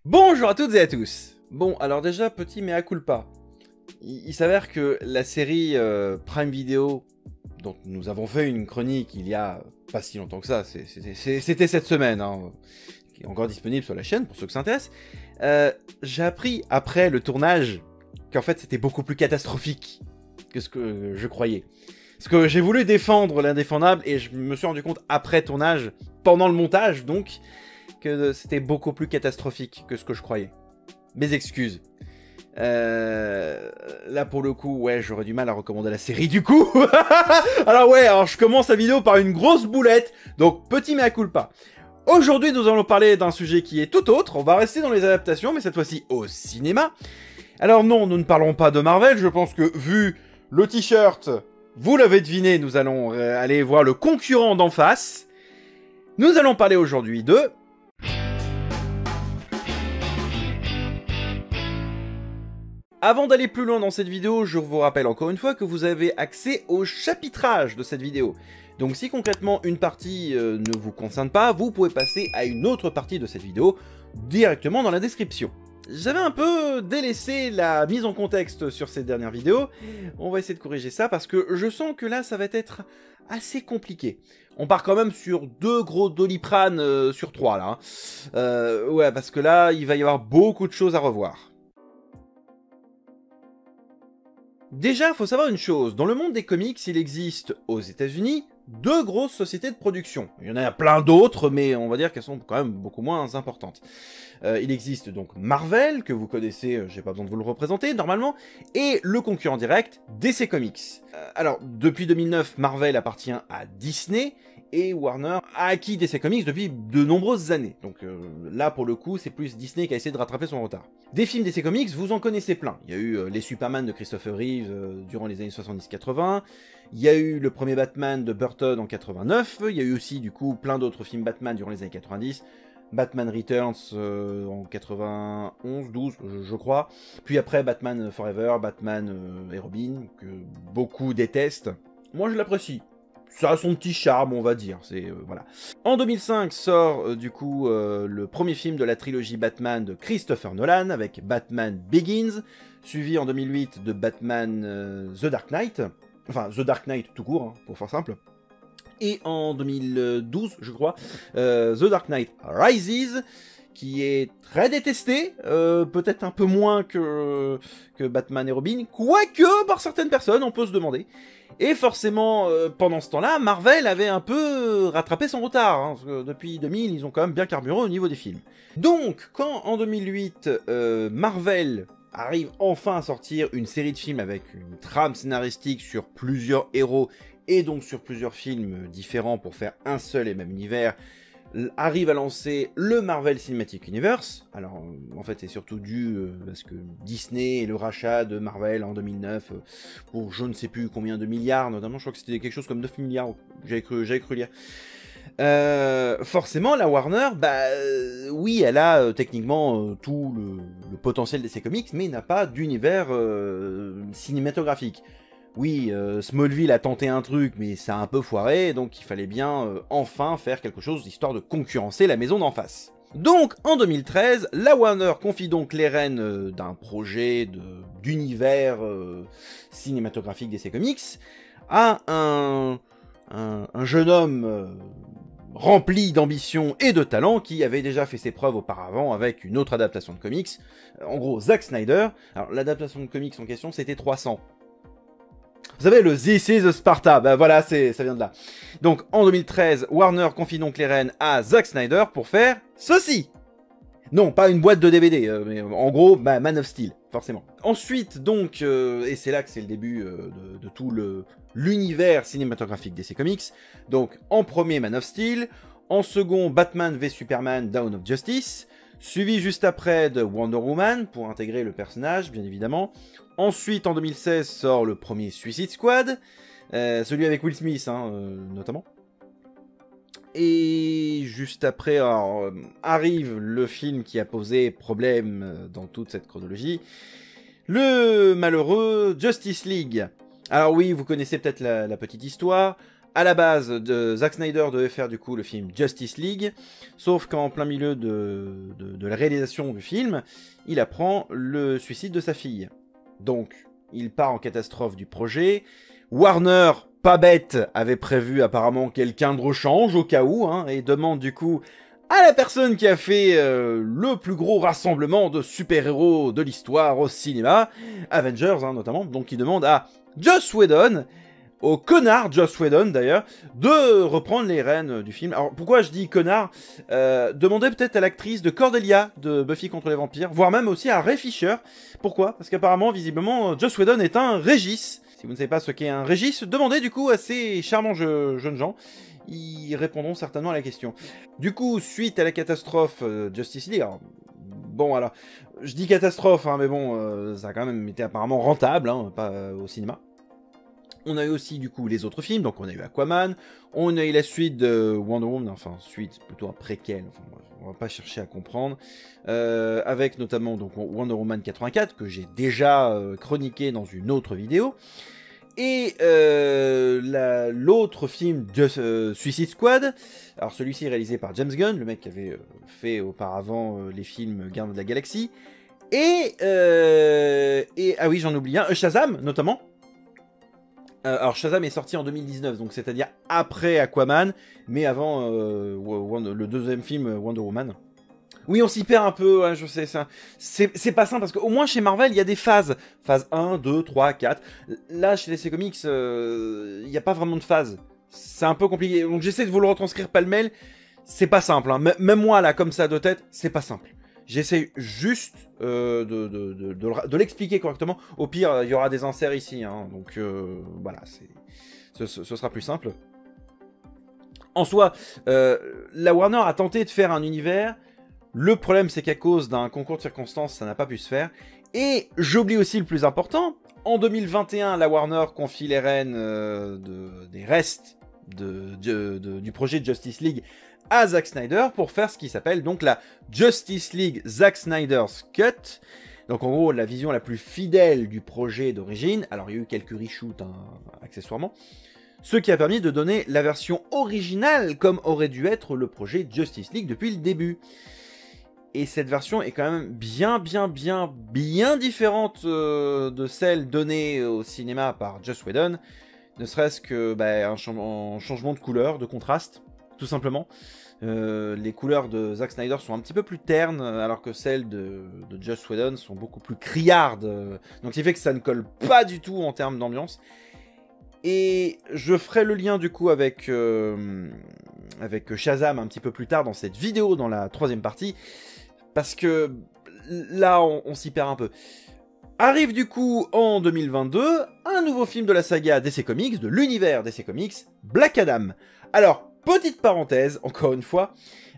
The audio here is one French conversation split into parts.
Bonjour à toutes et à tous. Bon, alors déjà, petit mea culpa. Il s'avère que la série Prime Video, dont nous avons fait une chronique il y a pas si longtemps que ça, c'était cette semaine, hein, qui est encore disponible sur la chaîne pour ceux que ça intéresse, j'ai appris après le tournage qu'en fait c'était beaucoup plus catastrophique que ce que je croyais. Parce que j'ai voulu défendre l'indéfendable et je me suis rendu compte après tournage, pendant le montage donc, que c'était beaucoup plus catastrophique que ce que je croyais. Mes excuses. Là pour le coup, ouais, j'aurais du mal à recommander la série du coup. alors je commence la vidéo par une grosse boulette, donc petit mea culpa. Aujourd'hui, nous allons parler d'un sujet qui est tout autre. On va rester dans les adaptations, mais cette fois-ci au cinéma. Alors non, nous ne parlerons pas de Marvel. Je pense que vu le t-shirt, vous l'avez deviné, nous allons aller voir le concurrent d'en face. Nous allons parler aujourd'hui de... Avant d'aller plus loin dans cette vidéo, je vous rappelle encore une fois que vous avez accès au chapitrage de cette vidéo. Donc si concrètement une partie ne vous concerne pas, vous pouvez passer à une autre partie de cette vidéo directement dans la description. J'avais un peu délaissé la mise en contexte sur ces dernières vidéos. On va essayer de corriger ça parce que je sens que là ça va être assez compliqué. On part quand même sur 2 gros Doliprane sur 3 là. Ouais, parce que là il va y avoir beaucoup de choses à revoir. Déjà, il faut savoir une chose, dans le monde des comics, il existe aux États-Unis 2 grosses sociétés de production. Il y en a plein d'autres, mais on va dire qu'elles sont quand même beaucoup moins importantes. Il existe donc Marvel, que vous connaissez, j'ai pas besoin de vous le représenter normalement, et le concurrent direct, DC Comics. Alors, depuis 2009, Marvel appartient à Disney, et Warner a acquis DC Comics depuis de nombreuses années. Donc là, pour le coup, c'est plus Disney qui a essayé de rattraper son retard. Des films DC Comics, vous en connaissez plein. Il y a eu les Superman de Christopher Reeve durant les années 70-80, il y a eu le premier Batman de Burton en 89, il y a eu aussi du coup plein d'autres films Batman durant les années 90, Batman Returns en 91, 12 je crois, puis après Batman Forever, Batman et Robin, que beaucoup détestent. Moi je l'apprécie. Ça a son petit charme, on va dire. Voilà. En 2005 sort du coup le premier film de la trilogie Batman de Christopher Nolan avec Batman Begins, suivi en 2008 de Batman The Dark Knight, enfin The Dark Knight tout court, hein, pour faire simple. Et en 2012, je crois, The Dark Knight Rises, qui est très détesté, peut-être un peu moins que Batman et Robin, quoique par certaines personnes, on peut se demander. Et forcément, pendant ce temps-là, Marvel avait un peu rattrapé son retard, hein, parce que depuis 2000, ils ont quand même bien carburé au niveau des films. Donc, quand en 2008, Marvel arrive enfin à sortir une série de films avec une trame scénaristique sur plusieurs héros, et donc sur plusieurs films différents pour faire un seul et même univers, arrive à lancer le Marvel Cinematic Universe. Alors en fait c'est surtout dû parce que Disney et le rachat de Marvel en 2009 pour je ne sais plus combien de milliards, notamment je crois que c'était quelque chose comme 9 milliards, j'avais cru lire. Forcément la Warner, oui elle a techniquement tout le potentiel de ses comics, mais n'a pas d'univers cinématographique. Oui, Smallville a tenté un truc, mais ça a un peu foiré, donc il fallait bien enfin faire quelque chose histoire de concurrencer la maison d'en face. Donc, en 2013, la Warner confie donc les rênes d'un projet d'univers cinématographique DC Comics à un jeune homme rempli d'ambition et de talent qui avait déjà fait ses preuves auparavant avec une autre adaptation de comics, en gros Zack Snyder. Alors, l'adaptation de comics en question, c'était 300. Vous savez, le This is Sparta, ben voilà, ça vient de là. Donc, en 2013, Warner confie donc les rênes à Zack Snyder pour faire ceci. Non, pas une boîte de DVD, mais en gros, Man of Steel, forcément. Ensuite, donc, et c'est là que c'est le début de tout l'univers cinématographique DC Comics, donc, en premier, Man of Steel, en second, Batman v Superman, Dawn of Justice, suivi juste après de Wonder Woman, pour intégrer le personnage, bien évidemment. Ensuite, en 2016, sort le premier Suicide Squad, celui avec Will Smith, hein, notamment. Et juste après, arrive le film qui a posé problème dans toute cette chronologie, le malheureux Justice League. Alors oui, vous connaissez peut-être la petite histoire. À la base, Zack Snyder devait faire du coup le film Justice League, sauf qu'en plein milieu de la réalisation du film, il apprend le suicide de sa fille. Donc, il part en catastrophe du projet. Warner, pas bête, avait prévu apparemment quelqu'un de rechange au cas où, hein, et demande du coup à la personne qui a fait le plus gros rassemblement de super-héros de l'histoire au cinéma, Avengers hein, notamment, donc il demande à Joss Whedon, au connard Joss Whedon d'ailleurs, de reprendre les rênes du film. Alors pourquoi je dis connard demandez peut-être à l'actrice de Cordelia de Buffy contre les vampires, voire même aussi à Ray Fisher. Pourquoi? Parce qu'apparemment, visiblement, Joss Whedon est un Régis. Si vous ne savez pas ce qu'est un Régis, demandez du coup à ces charmants jeunes gens. Ils répondront certainement à la question. Du coup, suite à la catastrophe Justice League, alors, bon alors, je dis catastrophe, hein, mais bon, ça a quand même été apparemment rentable, hein, pas au cinéma. On a eu aussi du coup les autres films, donc on a eu Aquaman, on a eu la suite de Wonder Woman, enfin suite, plutôt un préquel, enfin on va pas chercher à comprendre, avec notamment donc Wonder Woman 84 que j'ai déjà chroniqué dans une autre vidéo, et l'autre film Suicide Squad, alors celui-ci réalisé par James Gunn, le mec qui avait fait auparavant les films Gardiens de la Galaxie, et ah oui j'en oublie un, Shazam notamment. Alors Shazam est sorti en 2019, donc c'est-à-dire après Aquaman, mais avant le deuxième film Wonder Woman. Oui, on s'y perd un peu, ouais, je sais, ça. C'est pas simple, parce qu'au moins chez Marvel, il y a des phases. Phase 1, 2, 3, 4. Là, chez DC Comics, il n'y a pas vraiment de phase. C'est un peu compliqué. Donc j'essaie de vous le retranscrire pêle-mêle. C'est pas simple, hein. Même moi, là, comme ça de tête, c'est pas simple. J'essaie juste de l'expliquer correctement. Au pire, il y aura des inserts ici. Hein. Donc voilà, ce sera plus simple. En soi, la Warner a tenté de faire un univers. Le problème, c'est qu'à cause d'un concours de circonstances, ça n'a pas pu se faire. Et j'oublie aussi le plus important. En 2021, la Warner confie les rênes des restes du projet de Justice League à Zack Snyder pour faire ce qui s'appelle donc la Justice League Zack Snyder's Cut. Donc en gros, la vision la plus fidèle du projet d'origine. Alors il y a eu quelques reshoots hein, accessoirement. Ce qui a permis de donner la version originale comme aurait dû être le projet Justice League depuis le début. Et cette version est quand même bien différente de celle donnée au cinéma par Joss Whedon. Ne serait-ce que un changement de couleur, de contraste, tout simplement. Les couleurs de Zack Snyder sont un petit peu plus ternes, alors que celles de Joss Whedon sont beaucoup plus criardes. Donc, ce qui fait que ça ne colle pas du tout en termes d'ambiance. Et je ferai le lien du coup avec Shazam un petit peu plus tard dans cette vidéo, dans la troisième partie. Parce que là, on s'y perd un peu. Arrive du coup en 2022 un nouveau film de la saga DC Comics, de l'univers DC Comics, Black Adam. Alors, petite parenthèse, encore une fois,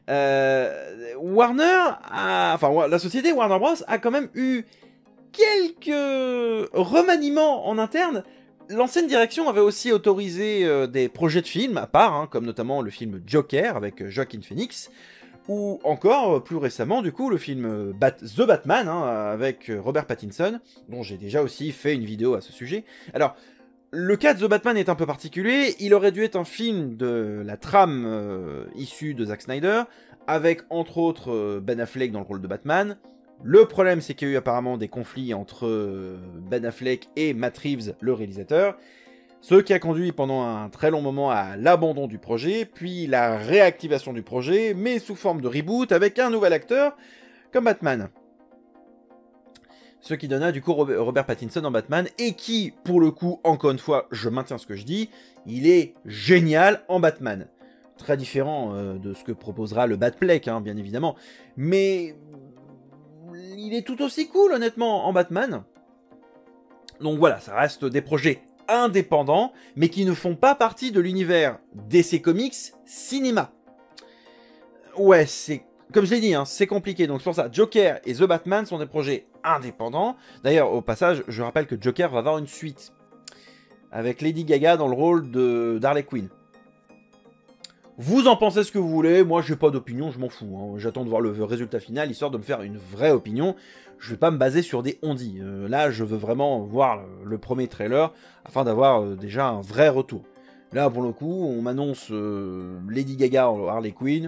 la société Warner Bros. A quand même eu quelques remaniements en interne. L'ancienne direction avait aussi autorisé des projets de films à part, hein, comme notamment le film Joker avec Joaquin Phoenix, ou encore, plus récemment, du coup, le film The Batman, hein, avec Robert Pattinson, dont j'ai déjà aussi fait une vidéo à ce sujet. Alors, le cas de The Batman est un peu particulier, il aurait dû être un film de la trame issue de Zack Snyder, avec, entre autres, Ben Affleck dans le rôle de Batman. Le problème, c'est qu'il y a eu apparemment des conflits entre Ben Affleck et Matt Reeves, le réalisateur, ce qui a conduit pendant un très long moment à l'abandon du projet, puis la réactivation du projet, mais sous forme de reboot avec un nouvel acteur comme Batman. Ce qui donna du coup Robert Pattinson en Batman, et qui, pour le coup, encore une fois, je maintiens ce que je dis, il est génial en Batman. Très différent de ce que proposera le Batfleck, hein, bien évidemment, mais il est tout aussi cool, honnêtement, en Batman. Donc voilà, ça reste des projets indépendants, mais qui ne font pas partie de l'univers DC Comics cinéma. Ouais, c'est comme je l'ai dit, hein, c'est compliqué. Donc c'est pour ça, Joker et The Batman sont des projets indépendants. D'ailleurs, au passage, je rappelle que Joker va avoir une suite avec Lady Gaga dans le rôle d'Harley Quinn. Vous en pensez ce que vous voulez, moi j'ai pas d'opinion, je m'en fous. Hein. J'attends de voir le résultat final, histoire de me faire une vraie opinion. Je vais pas me baser sur des on-dit. Là, je veux vraiment voir le premier trailer, afin d'avoir déjà un vrai retour. Là, pour le coup, on m'annonce Lady Gaga en Harley Quinn.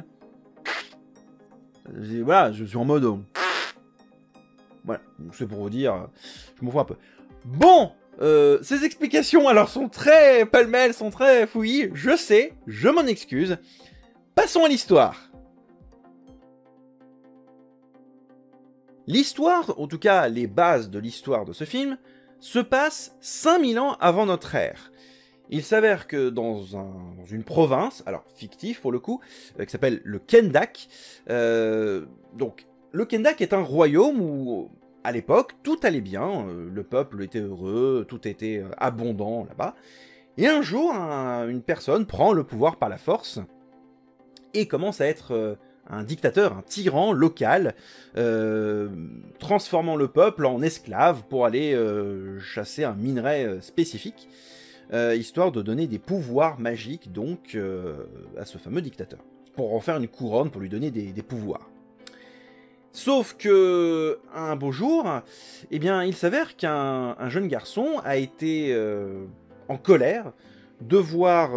Voilà, je suis en mode... voilà, c'est pour vous dire, je m'en fous un peu. Bon, ces explications, alors, sont très pêle-mêle, sont très fouillis, je sais, je m'en excuse. Passons à l'histoire. L'histoire, en tout cas les bases de l'histoire de ce film, se passe 5000 ans avant notre ère. Il s'avère que dans une province, alors fictive pour le coup, qui s'appelle le Kendak, donc le Kendak est un royaume où, à l'époque, tout allait bien, le peuple était heureux, tout était abondant là-bas, et un jour, une personne prend le pouvoir par la force, et commence à être un dictateur, un tyran local, transformant le peuple en esclaves pour aller chasser un minerai spécifique, histoire de donner des pouvoirs magiques donc à ce fameux dictateur, pour en faire une couronne, pour lui donner des pouvoirs. Sauf que, un beau jour, eh bien, il s'avère qu'un jeune garçon a été en colère de voir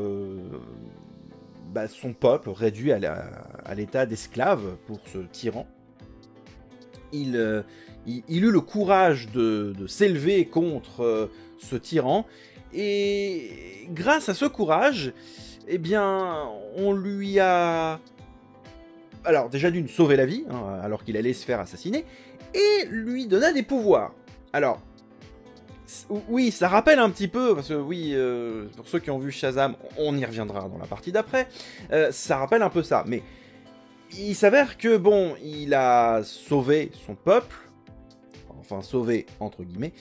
son peuple réduit à l'état d'esclave pour ce tyran. Il eut le courage de s'élever contre ce tyran, et grâce à ce courage, eh bien, on lui a... alors déjà d'une sauver la vie, hein, alors qu'il allait se faire assassiner, et lui donna des pouvoirs. Alors, oui, ça rappelle un petit peu, parce que oui, pour ceux qui ont vu Shazam, on y reviendra dans la partie d'après, ça rappelle un peu ça, mais il s'avère que, bon, il a sauvé son peuple, enfin sauvé entre guillemets,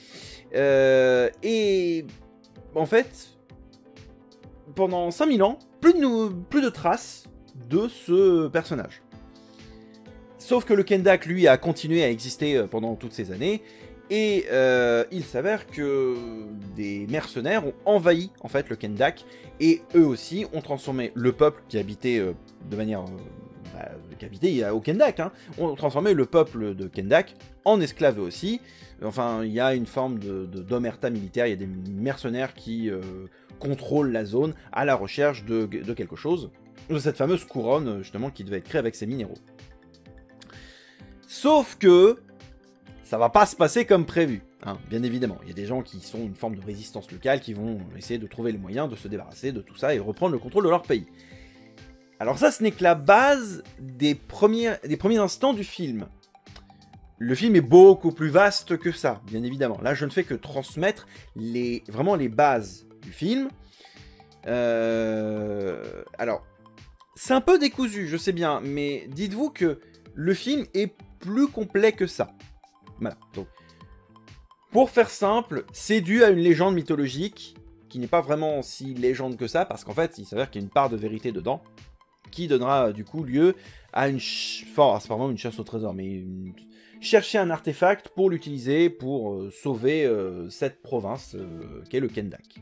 et en fait, pendant 5000 ans, plus de traces de ce personnage. Sauf que le Kendak, lui, a continué à exister pendant toutes ces années, et il s'avère que des mercenaires ont envahi en fait le Kendak, et eux aussi ont transformé le peuple qui habitait de manière... qui habitait au Kendak, hein, ont transformé le peuple de Kendak en esclaves aussi. Enfin, il y a une forme d'omerta militaire, il y a des mercenaires qui contrôlent la zone à la recherche de quelque chose, de cette fameuse couronne justement qui devait être créée avec ces minéraux. Sauf que ça va pas se passer comme prévu, hein, bien évidemment. Il y a des gens qui sont une forme de résistance locale qui vont essayer de trouver les moyens de se débarrasser de tout ça et reprendre le contrôle de leur pays. Alors ça, ce n'est que la base des premiers instants du film. Le film est beaucoup plus vaste que ça, bien évidemment. Là, je ne fais que transmettre vraiment les bases du film. Alors, c'est un peu décousu, je sais bien, mais dites-vous que le film est plus complet que ça. Voilà. Donc, pour faire simple, c'est dû à une légende mythologique qui n'est pas vraiment si légende que ça, parce qu'en fait, il s'avère qu'il y a une part de vérité dedans, qui donnera du coup lieu à enfin, c'est pas vraiment une chasse au trésor, mais chercher un artefact pour l'utiliser pour sauver cette province qu'est le Kendak.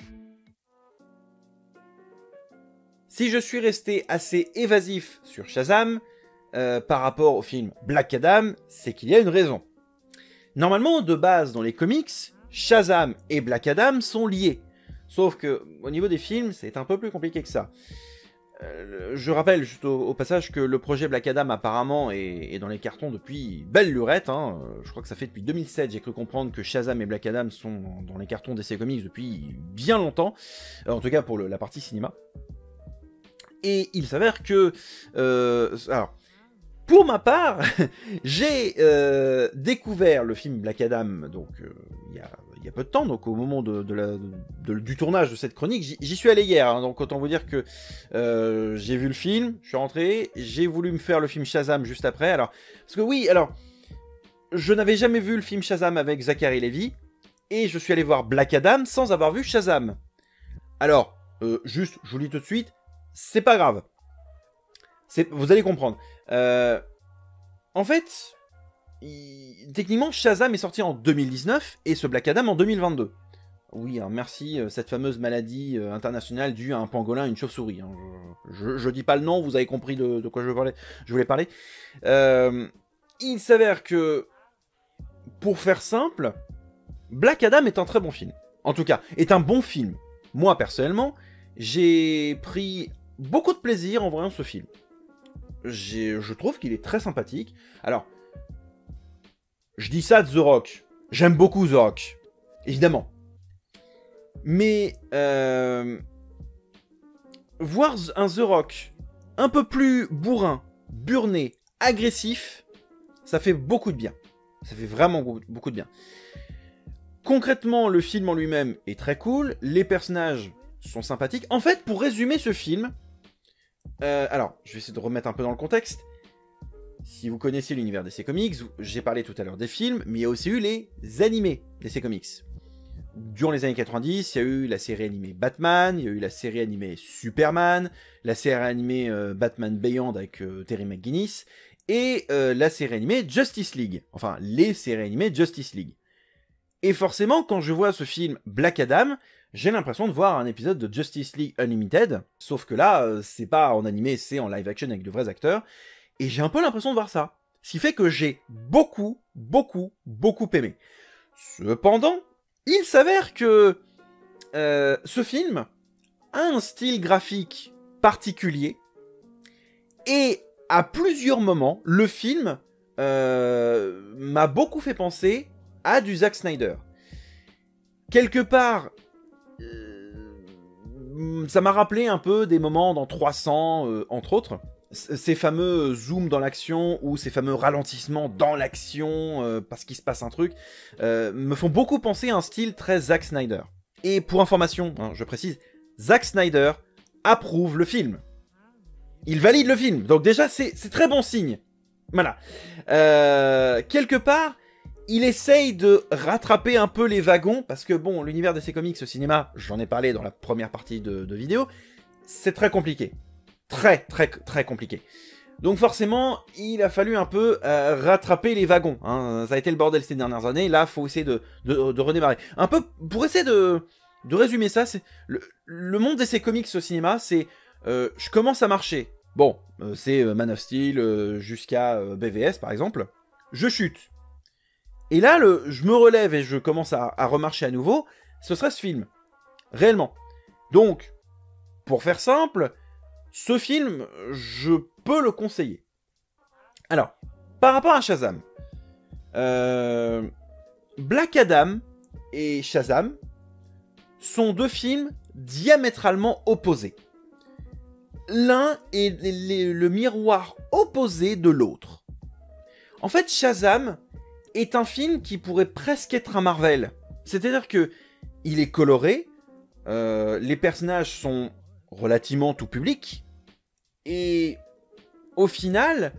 Si je suis resté assez évasif sur Shazam par rapport au film Black Adam, c'est qu'il y a une raison. Normalement, de base dans les comics, Shazam et Black Adam sont liés. Sauf que au niveau des films, c'est un peu plus compliqué que ça. Je rappelle juste au passage que le projet Black Adam apparemment est dans les cartons depuis belle lurette, hein. Je crois que ça fait depuis 2007, j'ai cru comprendre que Shazam et Black Adam sont dans les cartons d'essai comics depuis bien longtemps, en tout cas pour la partie cinéma. Et il s'avère que... alors, pour ma part, j'ai découvert le film Black Adam donc il y a peu de temps, donc au moment du tournage de cette chronique, j'y suis allé hier, hein, donc autant vous dire que j'ai vu le film, je suis rentré, j'ai voulu me faire le film Shazam juste après, alors, parce que oui, alors, je n'avais jamais vu le film Shazam avec Zachary Levi, et je suis allé voir Black Adam sans avoir vu Shazam. Alors, juste, je vous le dis tout de suite, c'est pas grave. Vous allez comprendre. En fait, techniquement, Shazam est sorti en 2019 et ce Black Adam en 2022. Oui, hein, merci, cette fameuse maladie internationale due à un pangolin et une chauve-souris. Hein. Je dis pas le nom, vous avez compris de quoi je voulais parler. Il s'avère que, pour faire simple, Black Adam est un très bon film. En tout cas, est un bon film. Moi, personnellement, J'ai pris beaucoup de plaisir en voyant ce film. Je trouve qu'il est très sympathique. Alors, je dis ça de The Rock. J'aime beaucoup The Rock. Évidemment. Mais, voir un The Rock un peu plus bourrin, burné, agressif, ça fait beaucoup de bien. Ça fait vraiment beaucoup de bien. Concrètement, le film en lui-même est très cool. Les personnages sont sympathiques. En fait, pour résumer ce film... alors, je vais essayer de remettre un peu dans le contexte. Si vous connaissez l'univers DC Comics, j'ai parlé tout à l'heure des films, mais il y a aussi eu les animés DC Comics. Durant les années 90, il y a eu la série animée Batman, il y a eu la série animée Superman, la série animée Batman Beyond avec Terry McGinnis, et la série animée Justice League. Enfin, les séries animées Justice League. Et forcément, quand je vois ce film Black Adam, j'ai l'impression de voir un épisode de Justice League Unlimited, sauf que là, c'est pas en animé, c'est en live action avec de vrais acteurs, et j'ai un peu l'impression de voir ça. Ce qui fait que j'ai beaucoup aimé. Cependant, il s'avère que ce film a un style graphique particulier, et à plusieurs moments, le film m'a beaucoup fait penser à du Zack Snyder. Quelque part, ça m'a rappelé un peu des moments dans 300, entre autres. Ces fameux zooms dans l'action, ou ces fameux ralentissements dans l'action, parce qu'il se passe un truc, me font beaucoup penser à un style très Zack Snyder. Et pour information, hein, je précise, Zack Snyder approuve le film. Il valide le film, donc déjà c'est très bon signe. Voilà. Quelque part, il essaye de rattraper un peu les wagons, parce que bon, l'univers de ces comics au cinéma, j'en ai parlé dans la première partie de vidéo, c'est très compliqué. Très compliqué. Donc forcément, il a fallu un peu rattraper les wagons. Hein. Ça a été le bordel ces dernières années, là, faut essayer de redémarrer. Un peu, pour essayer de résumer ça, c'est le monde de ces comics au cinéma, c'est je commence à marcher. Bon, c'est Man of Steel jusqu'à BVS par exemple. Je chute. Et là, je me relève et je commence à remarcher à nouveau. Ce serait ce film. Réellement. Donc, pour faire simple, ce film, je peux le conseiller. Alors, par rapport à Shazam. Black Adam et Shazam sont deux films diamétralement opposés. L'un est le miroir opposé de l'autre. En fait, Shazam est un film qui pourrait presque être un Marvel. C'est-à-dire que il est coloré, les personnages sont relativement tout public, et au final,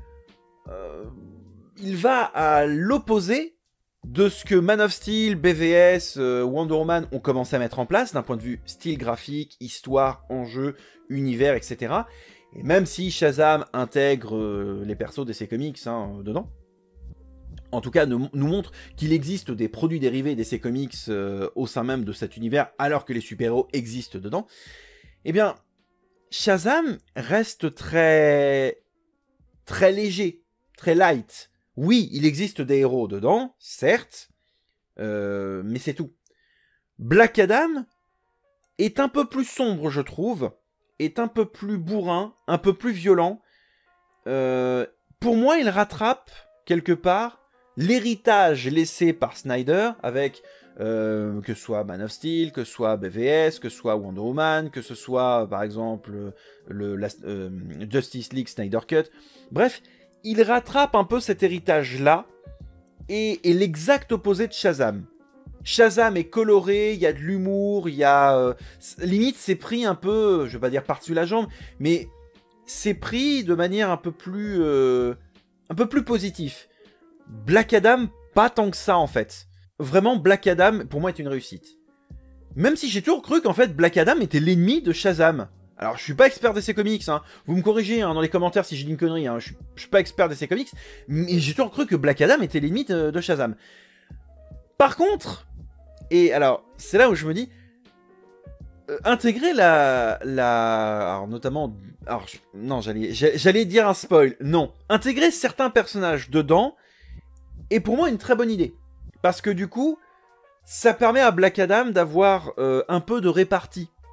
il va à l'opposé de ce que Man of Steel, BVS, Wonder Woman ont commencé à mettre en place d'un point de vue style graphique, histoire, enjeu, univers, etc. Et même si Shazam intègre les persos de ces comics dedans, en tout cas nous montre qu'il existe des produits dérivés de ces comics au sein même de cet univers, alors que les super-héros existent dedans, eh bien, Shazam reste très léger, très light. Oui, il existe des héros dedans, certes, mais c'est tout. Black Adam est un peu plus sombre, je trouve, est un peu plus bourrin, un peu plus violent. Pour moi, il rattrape, quelque part, l'héritage laissé par Snyder, avec que ce soit Man of Steel, que ce soit BVS, que ce soit Wonder Woman, que ce soit, par exemple, Justice League Snyder Cut. Bref, il rattrape un peu cet héritage-là, et l'exact opposé de Shazam. Shazam est coloré, il y a de l'humour, il y a... limite, c'est pris un peu, je vais pas dire par-dessus la jambe, mais c'est pris de manière un peu plus positif. Black Adam, pas tant que ça, en fait. Vraiment, Black Adam, pour moi, est une réussite. Même si j'ai toujours cru qu'en fait, Black Adam était l'ennemi de Shazam. Alors, je suis pas expert d'essai comics, hein. Vous me corrigez dans les commentaires si j'ai dit une connerie, hein. Je suis pas expert d'essai comics, mais j'ai toujours cru que Black Adam était l'ennemi de Shazam. Par contre, et alors, c'est là où je me dis, intégrer alors notamment, alors, non, j'allais dire un spoil, non. Intégrer certains personnages dedans est pour moi une très bonne idée. Parce que du coup, ça permet à Black Adam d'avoir un peu de répartie.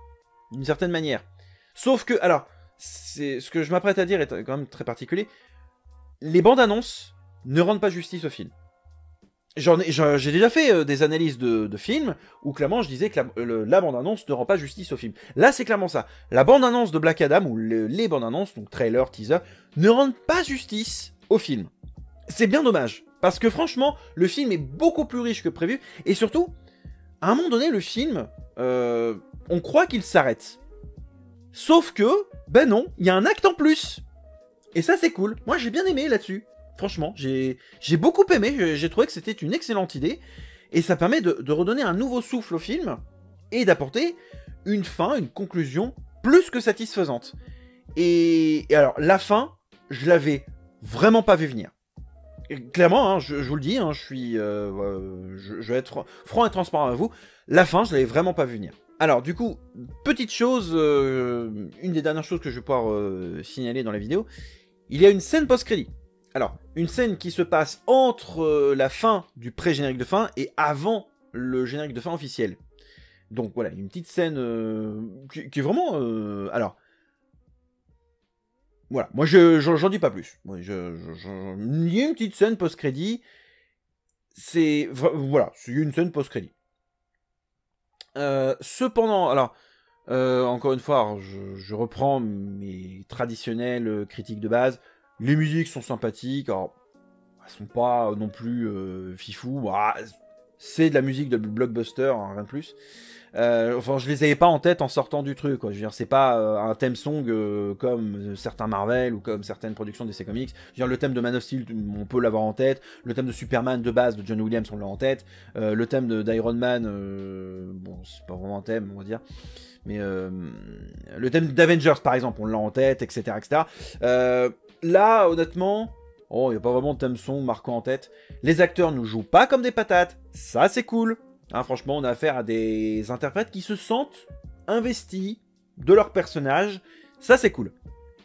d'une certaine manière. Sauf que, alors, ce que je m'apprête à dire est quand même très particulier, les bandes annonces ne rendent pas justice au film. J'ai déjà fait des analyses de films où clairement je disais que la bande-annonce ne rend pas justice au film. Là, c'est clairement ça. La bande-annonce de Black Adam, ou les bandes-annonces, donc trailer, teaser, ne rendent pas justice au film. C'est bien dommage. Parce que franchement, le film est beaucoup plus riche que prévu. Et surtout, à un moment donné, le film, on croit qu'il s'arrête. Sauf que, ben non, il y a un acte en plus. Et ça, c'est cool. Moi, j'ai bien aimé là-dessus. Franchement, j'ai beaucoup aimé, j'ai trouvé que c'était une excellente idée, et ça permet de redonner un nouveau souffle au film, et d'apporter une fin, une conclusion plus que satisfaisante. Et alors, la fin, je l'avais vraiment pas vu venir. Et clairement, hein, je vous le dis, hein, je vais être franc et transparent avec vous, la fin, je l'avais vraiment pas vu venir. Alors, du coup, petite chose, une des dernières choses que je vais pouvoir signaler dans la vidéo, il y a une scène post-crédit. Alors, une scène qui se passe entre la fin du pré-générique de fin et avant le générique de fin officiel. Donc voilà, une petite scène qui est vraiment... alors, voilà, moi j'en dis pas plus. Il y a une petite scène post-crédit. Voilà, c'est une scène post-crédit. Cependant, alors... encore une fois, alors, je reprends mes traditionnelles critiques de base. Les musiques sont sympathiques, alors elles sont pas non plus fifou. Bah, c'est de la musique de blockbuster, hein, rien de plus. Enfin, je les avais pas en tête en sortant du truc, quoi. Je veux dire, c'est pas un theme song comme certains Marvel ou comme certaines productions DC Comics. Je veux dire, le thème de Man of Steel, on peut l'avoir en tête. Le thème de Superman de base de John Williams, on l'a en tête. Le thème d'Iron Man, bon, c'est pas vraiment un thème, on va dire. Mais le thème d'Avengers, par exemple, on l'a en tête, etc., etc. Là, honnêtement, il n'y a pas vraiment de thème son marquant en tête. Les acteurs nous jouent pas comme des patates, ça c'est cool. Hein, franchement, on a affaire à des interprètes qui se sentent investis de leur personnage, ça c'est cool.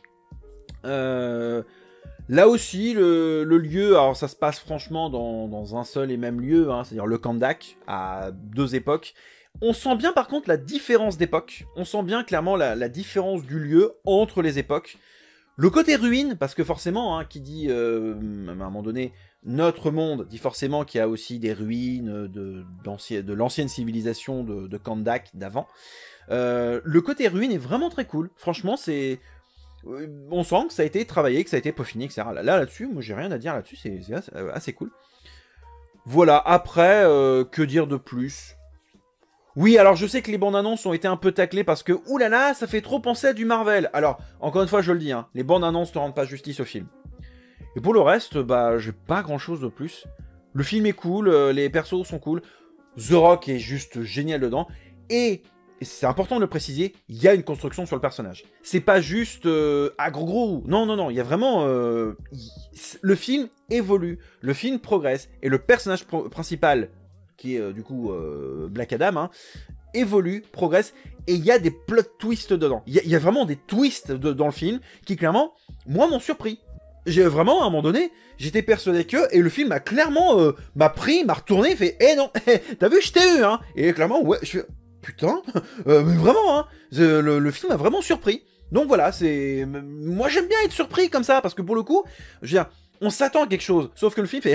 Là aussi, le lieu, alors ça se passe franchement dans un seul et même lieu, hein, c'est-à-dire le Kandak, à 2 époques. On sent bien par contre la différence d'époque, on sent bien clairement la différence du lieu entre les époques. Le côté ruine, parce que forcément, hein, qui dit, à un moment donné, notre monde, dit forcément qu'il y a aussi des ruines de l'ancienne civilisation de Kandak d'avant. Le côté ruine est vraiment très cool. Franchement, c'est... on sent que ça a été travaillé, que ça a été peaufiné, etc. Là-dessus, moi j'ai rien à dire là-dessus, c'est assez cool. Voilà, après, que dire de plus ? Oui, alors je sais que les bandes annonces ont été un peu taclées parce que, oulala, ça fait trop penser à du Marvel. Alors, encore une fois, je le dis, hein, les bandes annonces ne rendent pas justice au film. Et pour le reste, bah, j'ai pas grand chose de plus. Le film est cool, les persos sont cool, The Rock est juste génial dedans, et c'est important de le préciser, il y a une construction sur le personnage. C'est pas juste gros, non, il y a vraiment... le film évolue, le film progresse, et le personnage principal... qui est du coup Black Adam, hein, évolue, progresse, et il y a des plot twists dedans. Il y a vraiment des twists dans le film qui, clairement, moi, m'ont surpris. J'ai vraiment, à un moment donné, j'étais persuadé que, et le film m'a clairement, m'a pris, m'a retourné, fait, non, t'as vu, je t'ai eu, hein. Et clairement, ouais, je fais, putain, mais vraiment, hein, le film m'a vraiment surpris. Donc voilà, moi j'aime bien être surpris comme ça, parce que pour le coup, je veux dire, on s'attend à quelque chose, sauf que le film fait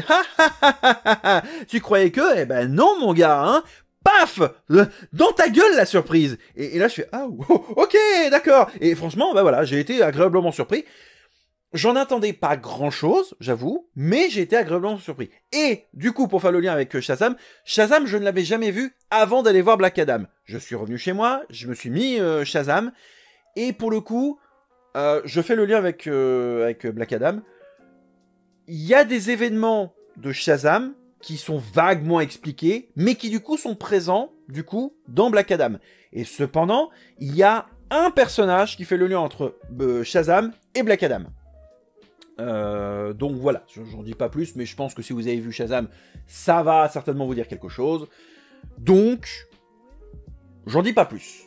tu croyais que, eh ben non mon gars, hein, paf, dans ta gueule la surprise. Et là je fais ok, d'accord. Et franchement, bah voilà, j'ai été agréablement surpris. J'en attendais pas grand chose, j'avoue, mais j'ai été agréablement surpris. Et du coup, pour faire le lien avec Shazam, je ne l'avais jamais vu avant d'aller voir Black Adam. Je suis revenu chez moi, je me suis mis Shazam, et pour le coup, je fais le lien avec Black Adam. Il y a des événements de Shazam qui sont vaguement expliqués, mais qui du coup sont présents, du coup, dans Black Adam. Et cependant, il y a un personnage qui fait le lien entre Shazam et Black Adam. Donc voilà, j'en dis pas plus, mais je pense que si vous avez vu Shazam, ça va certainement vous dire quelque chose. Donc, j'en dis pas plus.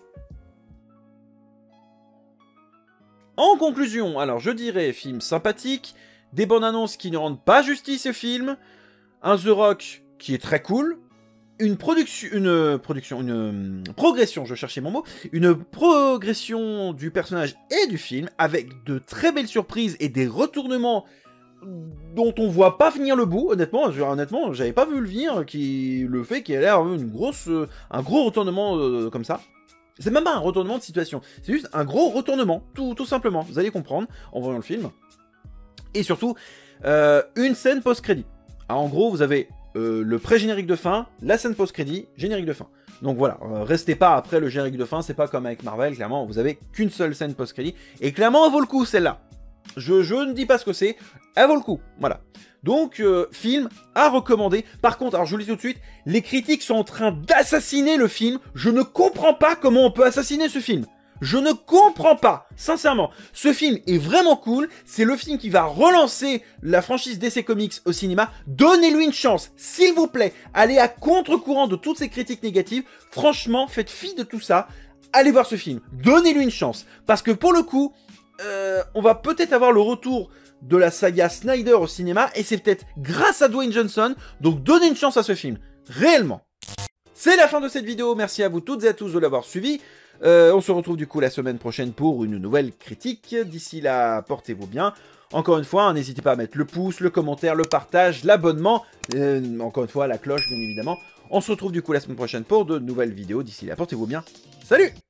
En conclusion, alors je dirais film sympathique, des bandes annonces qui ne rendent pas justice au film, un The Rock qui est très cool, une progression, je cherchais mon mot, une progression du personnage et du film, avec de très belles surprises et des retournements dont on voit pas venir le bout, honnêtement, j'avais pas vu le venir, le fait qu'il y a l'air un gros retournement comme ça. C'est même pas un retournement de situation, c'est juste un gros retournement, tout simplement, vous allez comprendre en voyant le film. Et surtout, une scène post-crédit. En gros, vous avez le pré-générique de fin, la scène post-crédit, générique de fin. Donc voilà, restez pas après le générique de fin, c'est pas comme avec Marvel, clairement, vous avez qu'une seule scène post-crédit, et clairement, elle vaut le coup, celle-là. Je ne dis pas ce que c'est, elle vaut le coup, voilà. Donc, film à recommander. Par contre, alors je vous le dis tout de suite, les critiques sont en train d'assassiner le film. Je ne comprends pas comment on peut assassiner ce film. Je ne comprends pas, sincèrement. Ce film est vraiment cool, c'est le film qui va relancer la franchise DC Comics au cinéma. Donnez-lui une chance, s'il vous plaît. Allez à contre-courant de toutes ces critiques négatives. Franchement, faites fi de tout ça. Allez voir ce film, donnez-lui une chance. Parce que pour le coup, on va peut-être avoir le retour de la saga Snyder au cinéma, et c'est peut-être grâce à Dwayne Johnson, donc donnez une chance à ce film, réellement. C'est la fin de cette vidéo, merci à vous toutes et à tous de l'avoir suivi. On se retrouve du coup la semaine prochaine pour une nouvelle critique. D'ici là, portez-vous bien. Encore une fois, n'hésitez pas à mettre le pouce, le commentaire, le partage, l'abonnement. Encore une fois, la cloche, bien évidemment. On se retrouve du coup la semaine prochaine pour de nouvelles vidéos. D'ici là, portez-vous bien. Salut!